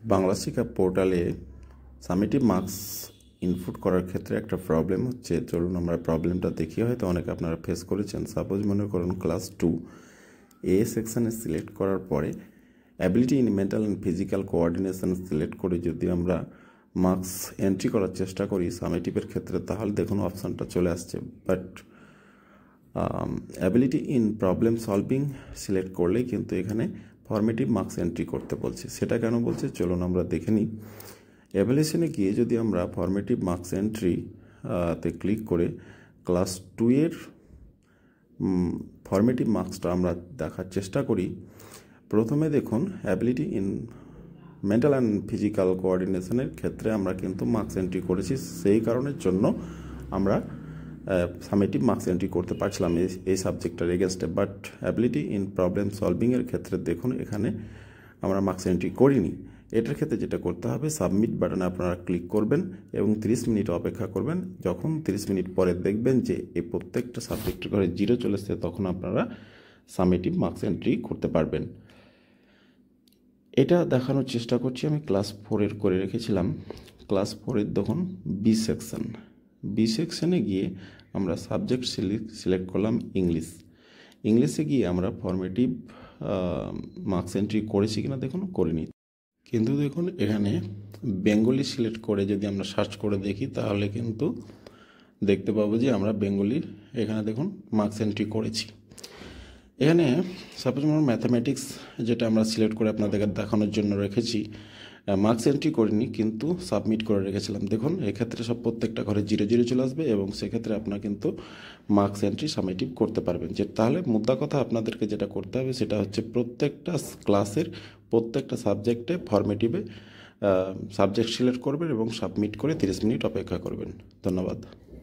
বাংলা শিক্ষা পোর্টালে summative marks input করার ক্ষেত্রে একটা প্রবলেম হচ্ছে। চলুন আমরা প্রবলেমটা দেখি, হয়তো অনেকে আপনারা ফেস করেছেন। সাপোজ মনে করুন ক্লাস 2 এ সেকশানে সিলেক্ট করার পরে ability in mental and physical coordination select করে যদি আমরা মার্কস এন্ট্রি করার চেষ্টা করি সামেটিভের ক্ষেত্রে, তাহলে দেখুন অপশানটা চলে আসছে। But ability in problem solving select করলেই কিন্তু এখানে ফর্মেটিভ মার্কস এন্ট্রি করতে বলছে। সেটা কেন বলছে চলুন আমরা দেখে নিই। এভ্যালুয়েশনে গিয়ে যদি আমরা ফর্মেটিভ মার্কস এন্ট্রি তে ক্লিক করে ক্লাস 2 এর ফর্মেটিভ মার্কসটা আমরা দেখার চেষ্টা করি, প্রথমে দেখুন ability in mental and physical কোঅর্ডিনেশনের ক্ষেত্রে আমরা কিন্তু মার্কস এন্ট্রি করেছি, সেই কারণের জন্য আমরা সামেটিভ মার্কস এন্ট্রি করতে পারছিলাম এই সাবজেক্টটার এগেনস্টে। বাট অ্যাবিলিটি ইন প্রবলেম সলভিংয়ের ক্ষেত্রে দেখুন এখানে আমরা মার্কস এন্ট্রি করিনি। এটার ক্ষেত্রে যেটা করতে হবে, সাবমিট বাটনে আপনারা ক্লিক করবেন এবং 30 মিনিট অপেক্ষা করবেন। যখন 30 মিনিট পরে দেখবেন যে এই প্রত্যেকটা সাবজেক্টের ঘরে 0 চলে এসেছে, তখন আপনারা সামেটিভ মার্কস এন্ট্রি করতে পারবেন। এটা দেখানোর চেষ্টা করছি। আমি ক্লাস 4 করে রেখেছিলাম। ক্লাস 4 দেখুন বি সেকশনে গিয়ে আমরা সাবজেক্ট সিলেক্ট করলাম ইংলিশে গিয়ে আমরা ফর্মেটিভ মার্কস এন্ট্রি করেছি কিনা দেখুন, করিনি। কিন্তু দেখুন এখানে বেঙ্গলি সিলেক্ট করে যদি আমরা সার্চ করে দেখি, তাহলে কিন্তু দেখতে পাবো যে আমরা বেঙ্গলি এখানে দেখুন মার্কস এন্ট্রি করেছি। এখানে সাপোজ আমরা ম্যাথামেটিক্স যেটা আমরা সিলেক্ট করে আপনাদেরকে দেখানোর জন্য রেখেছি, মার্কস এন্ট্রি করিনি কিন্তু সাবমিট করে রেখেছিলাম। দেখুন এক্ষেত্রে সব প্রত্যেকটা ঘরে 0 চলে আসবে এবং সেক্ষেত্রে আপনারা কিন্তু মার্কস এন্ট্রি সাবমিটিভ করতে পারবেন। যে তাহলে মুদ্রা কথা আপনাদেরকে যেটা করতে হবে সেটা হচ্ছে প্রত্যেকটা ক্লাসের প্রত্যেকটা সাবজেক্টে ফর্মেটিভে সাবজেক্ট সিলেক্ট করবেন এবং সাবমিট করে 30 মিনিট অপেক্ষা করবেন। ধন্যবাদ।